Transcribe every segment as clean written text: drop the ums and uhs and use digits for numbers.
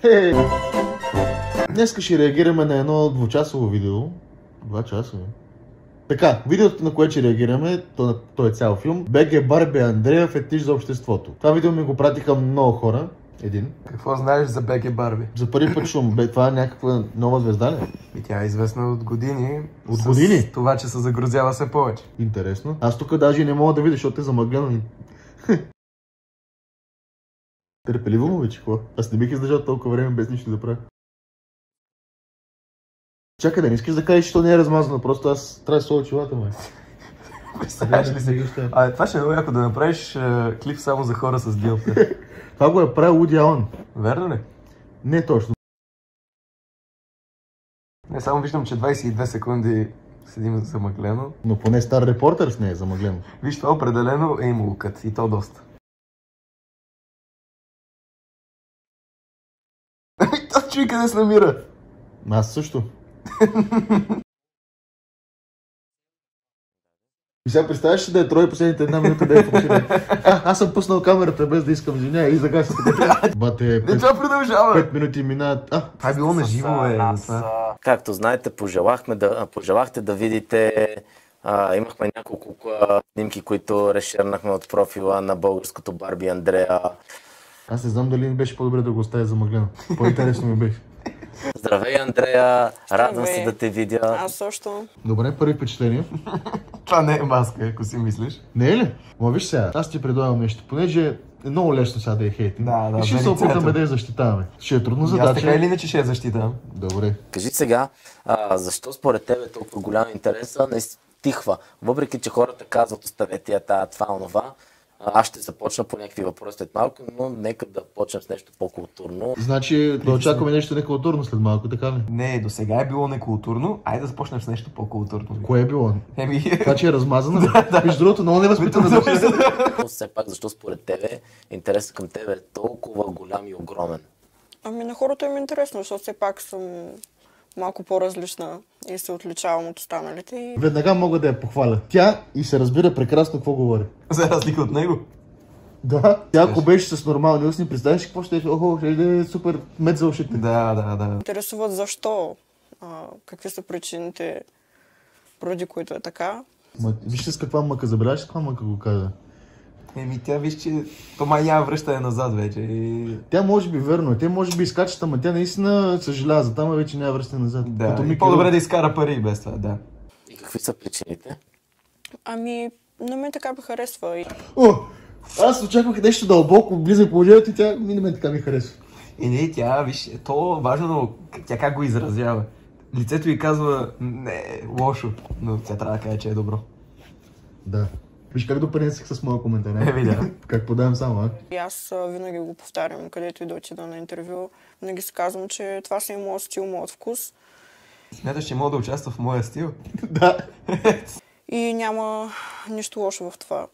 Днеска ще реагираме на едно двучасово видео. 2 часа. Така, видеото, на което ще реагираме, то е цял филм. БГ Барби Андрея, фетиш за обществото. Това видео ми го пратиха много хора. Един. Какво знаеш за БГ Барби? За първи път шум. Това е някаква нова звезда ли? И тя е известна от години. От години? Това, че се загрозява все повече. Интересно. Аз тук даже не мога да видя, защото е замъглено. Търпеливо му вече, какво? Аз не бих издържал толкова време без нищо да правя. Чакай, да не искаш да кажеш, че то не е размазано, просто аз трябва да се очилата, май. Представяш ли си? Това ще е много яко да направиш клип само за хора с дилта. Това го е правил Уди Алън. Верно ли? Не точно. Не, само виждам, че 22 секунди седим замъглено. Но поне Стар Репортърс не е замъглено. Виж, това определено е имало кът и то доста. Това чуй къде се намира. Аз също. И сега представяш ли да е Трой последните една минута да е фокусиран? Аз съм пуснал камерата без да искам извиня и загася. Бате, това продължава. 5 минути минават. Това е било на живо, Както знаете, пожелахте да видите. Имахме няколко снимки, които решернахме от профила на българското Барби Андрея. Аз не знам дали не беше по-добре да го оставя замъглено. По-интересно ми беше. Здравей, Андрея! Радвам се да те видя. Аз също. Добре, първи впечатление. Това не е маска, ако си мислиш. Не е ли? Ма виж сега, аз ти предлагам нещо, понеже е много лесно сега да е хейтинг. Да, и ще се опитаме да я защитаваме. Ще е трудно задача. Аз така или иначе ще я защитавам. Добре. Кажи сега, защо според тебе е толкова голям интерес не стихва? Въпреки, че хората казват, оставете това, онова. Аз ще започна по някакви въпроси след малко, но нека да почнем с нещо по-културно. Значи да очакваме нещо некултурно след малко, така ли? Не, до сега е било некултурно, айде да започнем с нещо по-културно. Кое е било? Това, че е размазано? Да. Между другото, много невъзпитано. Все пак, защо според тебе интересът към тебе е толкова голям и огромен? Ами на хората им е интересно, защото все пак съм малко по-различна и се отличавам от останалите. Веднага мога да я похваля. Тя и се разбира прекрасно какво говори. За разлика от него. Да. Тя ако беше с нормални устни, представяш какво ще е? Охо, ще е супер мед за ушите. Да. Интересуват защо, какви са причините, поради които е така. Вижте с каква мъка, забеляваш с каква мъка го каза. Тя виж, че то май няма връщане назад вече. Тя може би верно е, те може би изкачат, ама тя наистина съжалява за там, вече няма връщане назад. Да, и по-добре да изкара пари без това, да. И какви са причините? Ами, на мен така ми харесва. Аз очаквах нещо дълбоко, близо положението и тя на мен така ми харесва. И не, тя, виж, то важно, но тя как го изразява. Лицето й казва, не, лошо, но тя трябва да каже, че е добро. Да. Виж как допринесех с моя коментар. Да. Как подавам само, И аз винаги го повтарям, където и да отида на интервю. Винаги си казвам, че това си е моят стил, моят вкус. Смяташ, че мога да участва в моя стил? Да. И няма нищо лошо в това.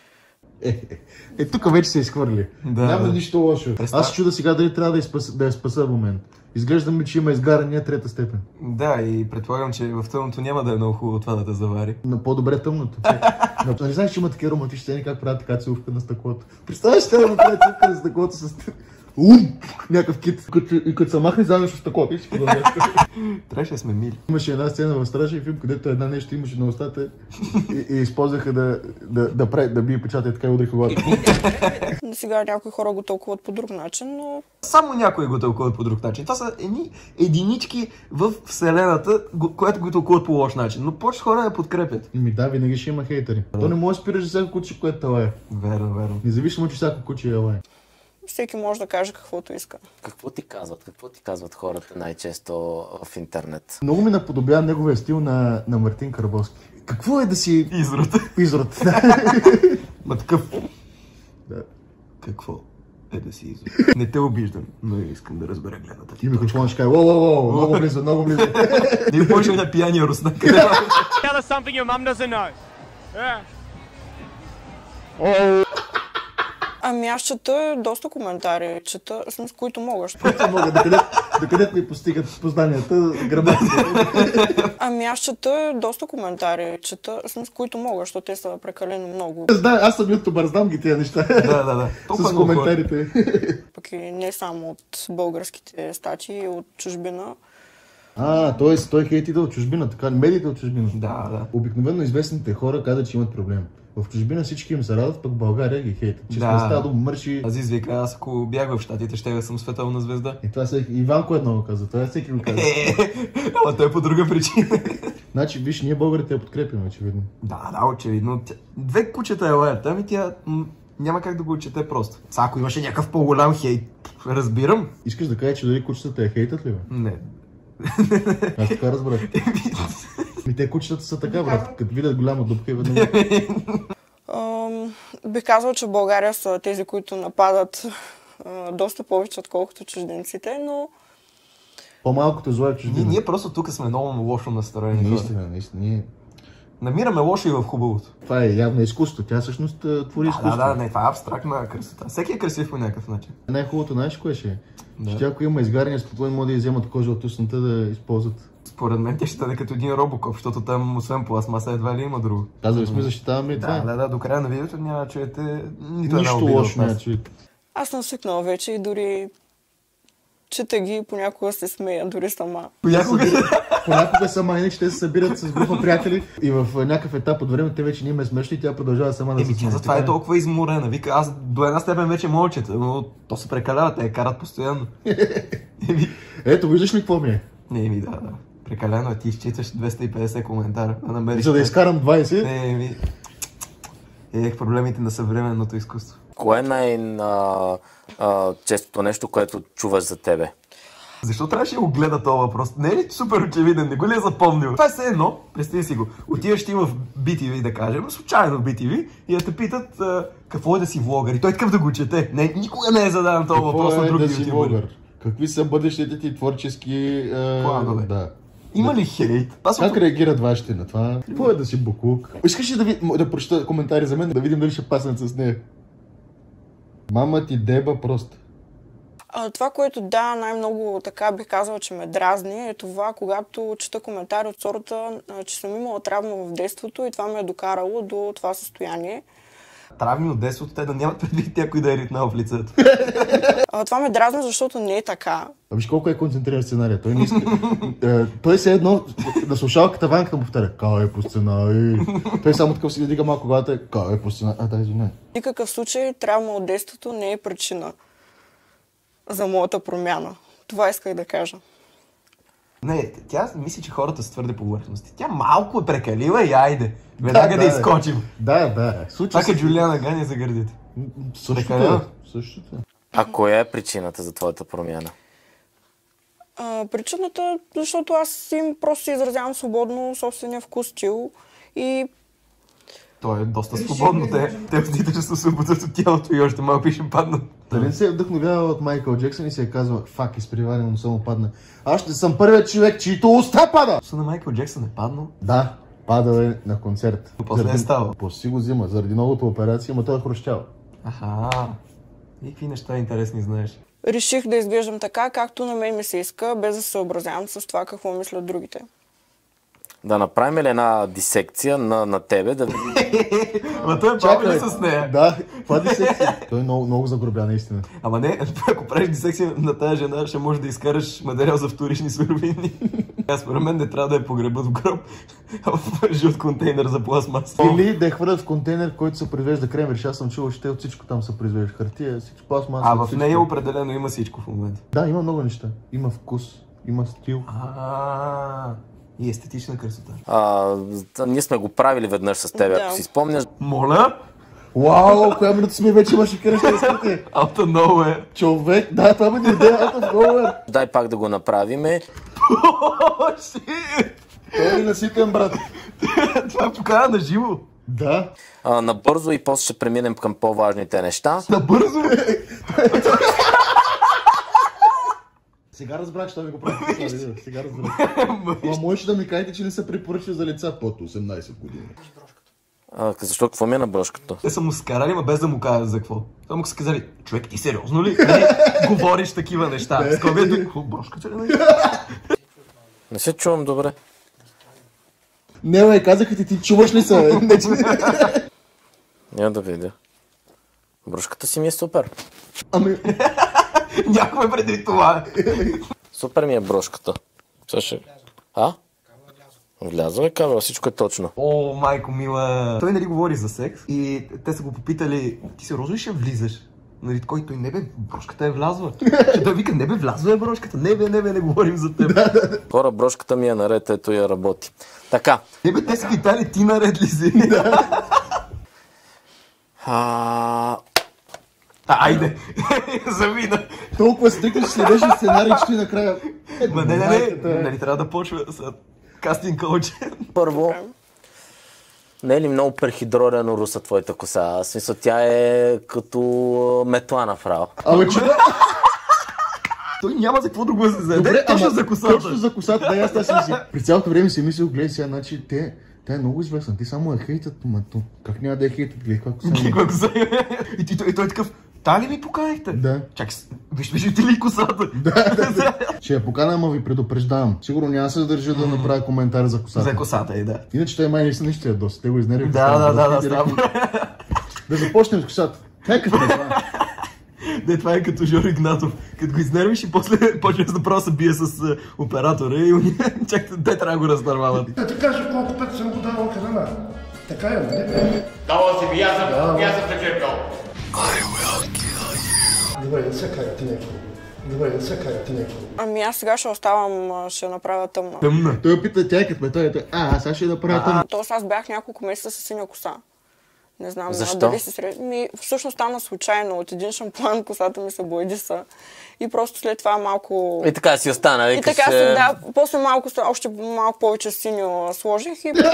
Тук вече се изхвърли. Няма нищо лошо. Аз чуда сега дали трябва да я спаса в момент. Изглежда ми, че има изгарания трета степен. Да, и предполагам, че в тъмното няма да е много хубаво това да те завари. Но по-добре тъмното. Но не знаеш, че има такива романтични сцени, как правят така целувка на стъклото. Представяш, че да правят целувка на стъклото с някакъв кит. И като се махне заедно с стъклото. Трябваше да сме мили. Имаше една сцена в страшен филм, където една нещо имаше на устата и използваха да бие печата и така и удрих главата. Сега някои хора го тълкуват по друг начин, но... Само някои го тълкуват по друг начин. Това са единички в вселената, които го тълкуват по лош начин. Но повече хора я подкрепят. Да, винаги ще има хейтери. То не може да спираш за всяко куче, което талае. Верно. Независимо, че всяко куче е лае. Всеки може да каже каквото иска. Какво ти казват? Какво ти казват хората най-често в интернет? Много ми наподобява неговия стил на Мартин Карбовски. Какво е да си... Изрод. Ма такъв... Да. Какво е да си изрод? Не те обиждам, но искам да разбера гледната ти. И микрофон ще каже, много близо. Не ми почва на пияния руснак. Tell us something your mom doesn't know. Ами аз чета доста коментари, чета, с които мога. Които могат, докъде ми постигат познанията, граматиката. Ами аз чета доста коментари, чета, с които мога, защото те са прекалено много. Знам, аз съм ютубър, знам ги тия неща. Да. С коментарите. Пък и не само от българските статии, от чужбина. Т.е. той хейтида от чужбина, така медиите от чужбина. Да. Обикновено известните хора казват, че имат проблем. В чужбина всички им се радват, пък в България ги хейтят. Че не става дума мърши. Азиз вика, аз ако бях в Щатите, ще да съм световна звезда. И това всеки... Иванко едно го казва, това всеки го казва. Ама той е по друга причина. Значи, виж, ние българите я подкрепяме, очевидно. Да, очевидно. Две кучета е лаят, ами тя няма как да го чете просто. Ако имаше някакъв по-голям хейт, разбирам. Искаш да кажеш, че дали кучетата я хейтат ли, бе? Не. Аз така разбрах. Те кучетата са така, брат. Като видят голяма дупка и веднага. Бих казал, че в България са тези, които нападат доста повече, отколкото чужденците, но... По-малкото зло е чуждина. Ние просто тук сме много лошо настроени. Наистина. Ние... Намираме лошо и в хубавото. Това е явно изкуство. Тя всъщност твори изкуство. Не, това е абстрактна красота. Всеки е красив по някакъв начин. Най-хубавото, знаеш кое ще е? Че ако има изгаряния, спокойно могат да изземат кожа от устната да използват. Според мен тя ще стане като един робокоп, защото там освен пластмаса едва ли има друго. Казали сме, защитаваме и това. Да, до края на видеото няма да чуете нито нищо лошо няма чуете. Аз съм свикнала вече и дори чета ги, понякога се смея, дори сама. Понякога сама, иначе те се събират с група приятели и в някакъв етап от време те вече не им е смешно и тя продължава сама да се смее. Това е толкова изморена. Вика, аз до една степен вече мога чета, но то се прекалява, те я карат постоянно. Ето, виждаш ли какво ми е? Да. Прекалено е, ти изчиташ 250 коментара. За да изкарам 20? Проблемите на съвременното изкуство. Кое е най-честото нещо, което чуваш за тебе? Защо трябваше да го гледа този въпрос? Не е ли супер очевиден? Не го ли е запомнил? Това е все едно, представи си го. Отиваш ти в BTV, да кажем, случайно в BTV и да те питат какво е да си влогър. И той такъв да го чете. Никога не е зададен този въпрос на други ютубъри. Какви са бъдещите ти творчески планове? Да. Има ли хейт? Как реагират вашите на това? Какво е да си буклук? Искаш ли да прочета коментари за мен, да видим дали ще паснат с нея? Мама ти деба просто. Това, което най-много така бих казала, че ме дразни, е това, когато чета коментари от сорта, че съм имала травма в детството и това ме е докарало до това състояние. Травми от детството, те да нямат предвид някой да е ритнал в лицето. Това ме дразни, защото не е така. Виж колко е концентриран сценария. Той не иска. Той се едно на слушалката Ванката му повтаря. Кай е по сценарий. Той само такъв си да дига малко главата. Кай е по сценарий. Извиняй. В никакъв случай травма от детството не е причина за моята промяна. Това исках да кажа. Не, тя мисли, че хората са твърде повърхности. Тя малко е прекалила и айде. Веднага да изкочим. Да. Пак е Джулиана Гани за гърдите. Същото. А коя е причината за твоята промяна? Причината, защото аз им просто си изразявам свободно собствения вкус, стил и... То е доста свободно. Те вдите, че се освободят от тялото и още малко ще паднат. Дали не се е вдъхновява от Майкъл Джексън и се е казва, фак, изпреварено му само падна. Аз ще съм първият човек, чието уста пада! Уста на Майкъл Джексън е паднал? Да, падал е на концерт. После е става. После си го взима, заради новата операция, ама той е хрущял. Аха, и какви неща интересни знаеш? Реших да изглеждам така, както на мен ми се иска, без да се съобразявам с това какво мислят другите. Да направим ли една дисекция на тебе? Ама той е правил ли с нея? Да, това дисекция. Той е много загробя, наистина. Ама не, ако правиш дисекция на тази жена, ще можеш да изкараш материал за вторични суровини. Аз според мен не трябва да я погребат в гроб, а в жълт контейнер за пластмаса. Или да я хвърлят в контейнер, в който се произвежда кремвирш. Аз съм чувал, че те от всичко там се произвежда. Хартия, всичко пластмаса. А в нея определено има всичко в момента. Да, има много неща. Има вкус, има стил. И естетична красота. Ние сме го правили веднъж с теб, ако си спомняш. Моля? Вау, коя минута си ми вече имаш и кръща да скрити. Out of nowhere. Човек, да, това ми идея, out of nowhere. Дай пак да го направиме. Той е наситен, брат. Това покана на живо. Да. Набързо и после ще преминем към по-важните неща. Набързо? Сега разбрах, че това ми го прави. Сега разбрах. Ама можеш да ми кажете, че не се препоръчва за лица под 18 години. Защо? Какво ми е на брошката? Те са му скарали, ма без да му кажат за какво. Само са казали, човек, ти сериозно ли? Нали, говориш такива неща. Брошката ли? Не се чувам добре. Не, бе, казаха ти чуваш ли се? Няма да видя. Брошката си ми е супер. Ами... Някой преди това. Супер ми е брошката. Влязва е кабел, всичко е точно. О, майко мила. Той нали говори за секс и те са го попитали, ти сериозно ли ще влизаш? Нали, той не бе, брошката е влязла. Той вика, не бе, влязла е брошката. Не говорим за теб. Хора, брошката ми е наред, ето я работи. Така. Не бе, те са питали, ти наред ли си? Айде, замина. Толкова стрикно ще следеш сценарий, че накрая... Не, нали трябва да почва с кастинг коуч. Първо, не е ли много перхидрорено руса твоята коса? В смисъл, тя е като метла направо. Абе, че... Той няма за какво друго да се заеде. Добре, точно за косата. Точно за косата, да, аз си мисля. При цялото време си мисля, гледай сега, значи тя е много известна. Ти само я хейтат, как няма да я хейтат, гледай каква коса има. И той е такъв, та ли ми поканихте? Да. Чакай, виждате ли косата? Да. Ще я покана, ама ви предупреждавам. Сигурно няма се да държа да направя коментар за косата. За косата, да. Иначе той май наистина ще я доста. Те го изнервят. Да. Да започнем с косата. Това е като Жоро Игнатов. Като го изнервиш и после почваш направо се бие с оператора и чакайте, те трябва да го разтървават. Ти кажа колко път съм го давал храна. Така е, нали? Давал си ми, аз съм пречерпял. Давай, да се кай ти някой. Ами аз сега ще оставам, ще направя тъмна. Тъмна. Той пита тя като ме той. Аз ще направя тъмна. Тоест аз бях няколко месеца с синя коса. Не знам защо? дали се сред... Всъщност стана случайно. От един шампуан косата ми се боядиса. И просто след това малко... И така си остана, И така си, да. После още малко повече синьо сложих и...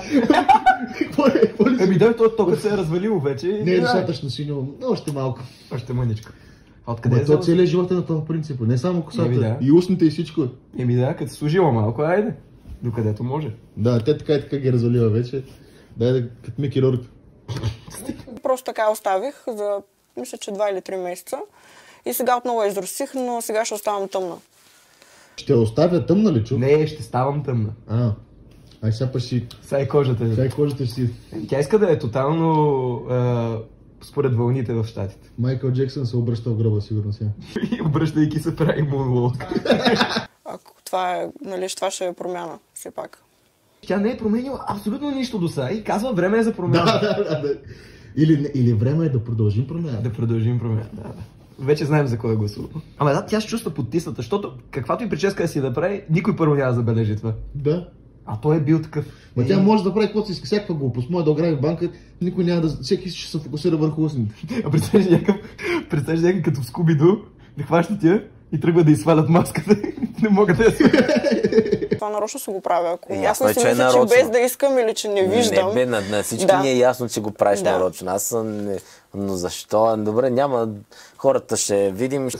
Еми да, то се е развалило вече. Не е достатъчно синьо, още малко. Още мъничко. Откъде е то целият живот е на този принцип. Не само косата, и устните и всичко. Еми да, като служила малко, айде. Докъдето може. Да, те така и така ги развалила вече. Дай като ми хирург. Просто така оставих за, мисля, че 2 или 3 месеца. И сега отново я изросих, но сега ще оставам тъмна. Ще оставя тъмна ли, чук? Не, ще ставам тъмна. Ай сега па си... Сега и кожата. Сега и кожата си... Тя иска да е тотално според вълните в щатите. Майкъл Джексън се обръща в гроба, сигурно сега. И обръщайки се прави монолог. Ако това е, нали, това ще е промяна, все пак. Тя не е променила абсолютно нищо до сега и казва време е за промяна. Да. Или време е да продължим промяна. Да продължим промяна, да. Вече знаем за кой е гласува. Ама да, тя се чувства потисната, защото каквато и прическа да си да прави, никой първо няма да забележи това. Да. А той е бил такъв. Ма тя може да прави каквото си иска, всякаква глупост. Може да ограби в банка, никой няма да... Всеки ще се фокусира върху устните. А представяш някакъв като в Скуби-Ду, да хващат я и тръгва да извалят маската. Не мога да я сваля. Това нарочно се го правя. Ако Ясно някой е, си че мисля, че без да искам или че не виждам. Не, на всички ни е ясно, че го правиш нарочно. Аз съм... Но защо? Добре, няма... Хората ще видим...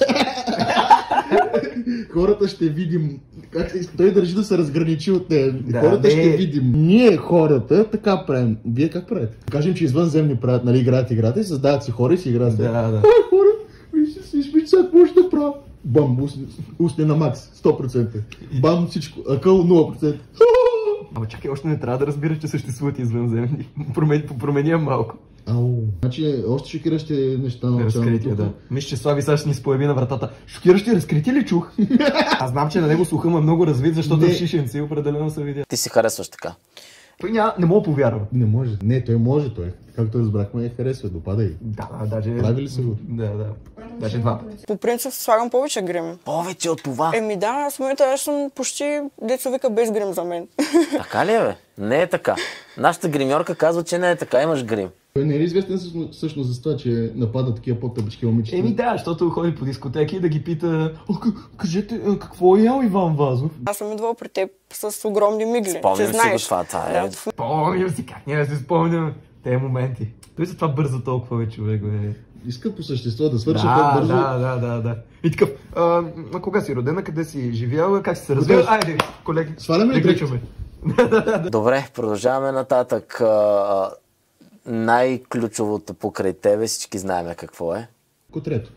Хората ще видим... Той държи да се разграничи от нея. Хората ще видим. Ние хората така правим. Вие как правите? Кажем, че извънземни правят, нали, играят играта и създават си хора и си играят. Да. Ай, хора, вижте сега какво ще правя. Бам, устни на макс, 100%. Бам, всичко, акъл 0%. Ама чакай, още не трябва да разбираш, че съществуват извънземни. Промени малко. Значи, още шокиращи неща на разкрития, да. Мисля, че Слави сега ще ни се появи на вратата. Шокиращи разкрития ли чух? Аз знам, че на него слуха му е много развит, защото в Шишенци определено се видя. Ти си харесваш така. Той не мога повярва. Не може. Не, той може, той. Както разбрахме, я харесва, допадай. Да, даже... Прави ли се го? Да. Даже 2 пъти. По принцип слагам повече грим. Повече от това? Да, в момента аз съм почти, деца вика, без грим за мен. Така ли е, бе? Не е така. Нашата гримьорка казва, че не е така, имаш грим. Той не е известен всъщност за това, че напада такива по-тъпички момичета. Да, защото ходи по дискотеки и да ги пита: кажете, какво е ял Иван Вазов? Аз съм идвал при теб с огромни мигли. Спомням си го това. Спомням си, как няма да си спомням тези моменти. Той за това бърза толкова, бе, човек, бе. Иска по същество да свърша по-бързо. Да. И такъв, кога си родена, къде си живяла, как си се развива? Айде, колеги, сваляме и приключваме. Добре, продължаваме нататък. най-ключовото покрай тебе, всички знаем какво е. Котрето.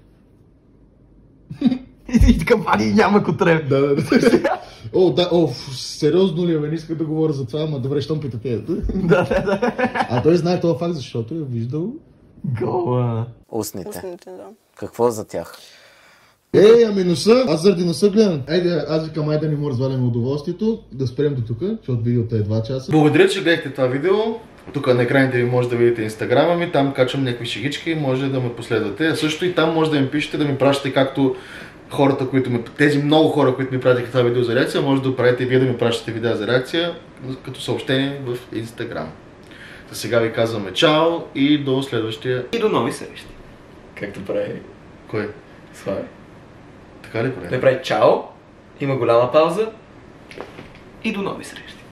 И кампании няма котре. Да. Сериозно ли е, не иска да говоря за това, ама добре, щом питате. Да. А той знае този факт, защото е виждал. Гола. Устните. Устните, да. Какво за тях? Ами носа, аз заради носа гледам. Аз викам, айде да не му разваляме удоволствието, да спрем до тук, защото видеото е 2 часа. Благодаря, че гледахте това видео. Тук на екраните ви може да видите инстаграма ми, там качвам някакви шегички, може да ме последвате. А също и там може да ми пишете, да ми пращате както хората, тези много хора, които ми пратиха това видео за реакция, може да правите и вие да ми пращате видео за реакция като съобщение в инстаграм. За сега ви казваме чао и до следващия... И до нови срещи. Както прави... Кой? Слави. Така ли прави? Той прави чао, има голяма пауза и до нови срещи.